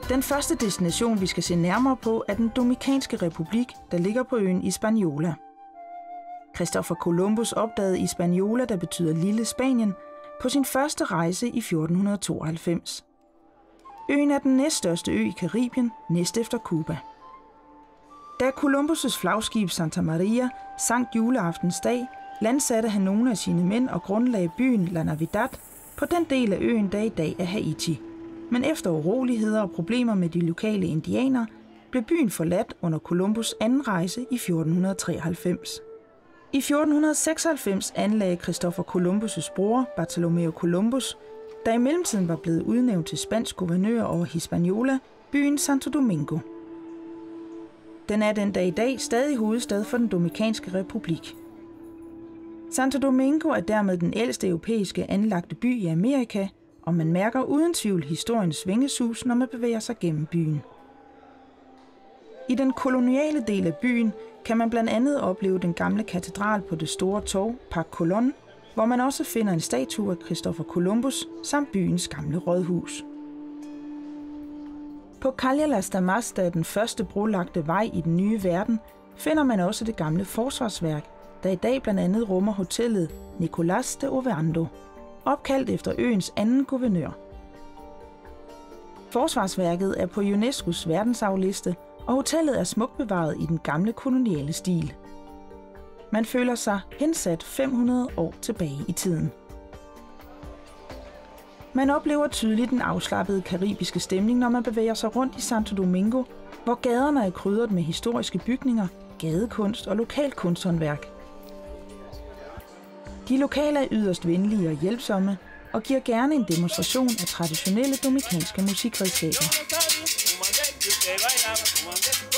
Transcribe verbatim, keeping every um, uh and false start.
Den første destination, vi skal se nærmere på, er den Dominikanske Republik, der ligger på øen Hispaniola. Christopher Columbus opdagede Hispaniola, der betyder Lille Spanien, på sin første rejse i fjorten tooghalvfems. Øen er den næststørste ø i Karibien, næst efter Cuba. Da Columbus' flagskib Santa Maria sank juleaftensdag, landsatte han nogle af sine mænd og grundlagde byen La Navidad på den del af øen, der i dag er Haiti. Men efter uroligheder og problemer med de lokale indianere, blev byen forladt under Columbus' anden rejse i fjorten treoghalvfems. I fjorten seksoghalvfems anlagde Christopher Columbus' bror Bartolomeo Columbus, der i mellemtiden var blevet udnævnt til spansk guvernør over Hispaniola, byen Santo Domingo. Den er den dag i dag stadig hovedstad for den Dominikanske Republik. Santo Domingo er dermed den ældste europæiske anlagte by i Amerika, og man mærker uden tvivl historiens svingesus, når man bevæger sig gennem byen. I den koloniale del af byen kan man blandt andet opleve den gamle katedral på det store torv, Parc Colón, hvor man også finder en statue af Christopher Columbus samt byens gamle rådhus. På Calle Las Damas, der er den første brolagte vej i den nye verden, finder man også det gamle forsvarsværk, der i dag blandt andet rummer hotellet Nicolás de Ovando, opkaldt efter øens anden guvernør. Forsvarsværket er på UNESCO's verdensarvliste, og hotellet er smukt bevaret i den gamle koloniale stil. Man føler sig hensat fem hundrede år tilbage i tiden. Man oplever tydeligt den afslappede karibiske stemning, når man bevæger sig rundt i Santo Domingo, hvor gaderne er krydret med historiske bygninger, gadekunst og lokalt kunsthåndværk. De lokale er yderst venlige og hjælpsomme og giver gerne en demonstration af traditionelle dominikanske musikredskaber.